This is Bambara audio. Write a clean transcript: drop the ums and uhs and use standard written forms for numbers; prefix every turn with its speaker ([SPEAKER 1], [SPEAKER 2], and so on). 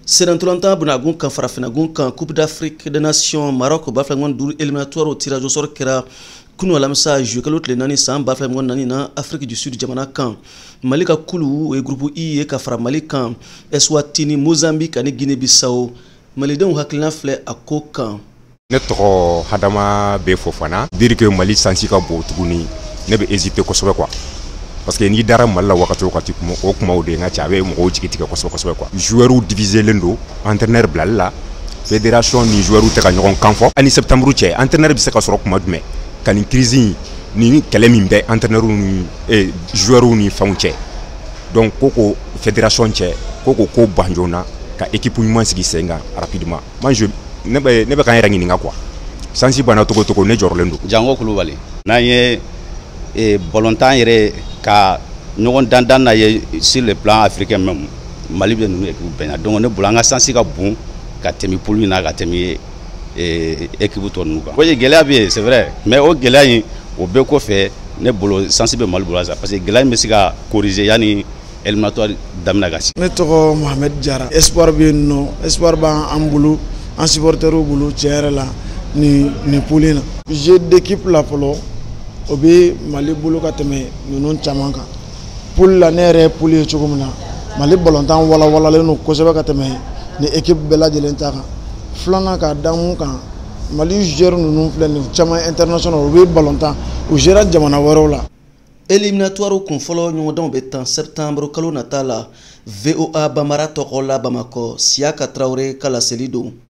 [SPEAKER 1] Sénantolanta Bunagun kan Farafinagun kan Coupe d'Afrique des Nations Maroc baflangon dur éliminatoire au tirage au sort kera kunu alamsa jukalo tle nani san baflangon nani na Afrique du Sud jamana kan Malika Kulu e groupe I e ka fara Mali kan Eswatini Mozambique ani Guinée-Bissau Malidenw hakilina filɛ a ko kan.
[SPEAKER 2] Ne tɔgɔ Hadama B Fofana dire que Mali sansi ka bon tuguni ne bɛ hésiter kosɛbɛ quoi. Parce que n'i dara Mali la wagati o wagati o kumaw de nka cɛ a bɛ mɔgɔw jigi tigɛ kosɛbɛ kosɛbɛ quoi. Joueurs divisé len don entraîneur bilali la fédération ni joueurs tɛ ka ɲɔgɔn kan fɔ ani septembre cɛ entraîneur bɛ se ka sɔrɔ kuma jumɛn ka nin crise ni kɛlɛ min bɛ entraîneur ni joueurs ni fɛnw cɛ donc ko fédération cɛ ko ban joona ka équipe ɲuman sigi sen kan rapidement moi ne bɛ kan yɛrɛ ɲininka quoi sansi banna togo togo ne jɔrɔlen don.
[SPEAKER 3] Jango Kulubali n'an ye balontan yɛrɛ ka ɲɔgɔn dandan na ye sur le plan africain même Mali bɛ ninnu équipe bɛnna donc ne bolo an ka sansi ka bon ka tɛmɛ poule in na ka tɛmɛ équipe tɔ ninnu kan. Oui gɛlɛya bɛ yen c'est vrai mais o gɛlɛya in o bɛɛ kɔfɛ ne bolo sansi bɛ Mali bolo parce que gɛlɛya in bɛ se ka corriger yanni éliminatoire daminɛ ka se.
[SPEAKER 4] Ne tɔgɔ Mohamed Jara espoir bɛ yen nɔ espoir b'an bolo an supporterw bolo tiɲɛ yɛrɛ la nin poule in na. Jeu d'équipe la fɔlɔ o bɛ Mali bolo ka tɛmɛ ninnu caman kan. Poule la ne yɛrɛ ye poule ye cogo min na Mali balontan walawalalen don kosɛbɛ ka tɛmɛ ni équipe bɛɛ lajɛlen ta kan. Filanan k'a da mun kan Mali joueurs ninnu filɛ nin caman international o bɛ balontan u jouera jamana wɛrɛw la.
[SPEAKER 1] Éliminatoire kun fɔlɔ ɲɔgɔndanw bɛ tan septembre kalo nata la VOA Bamara tɔgɔ la Bamakɔ Siaka Traoré kala seli don.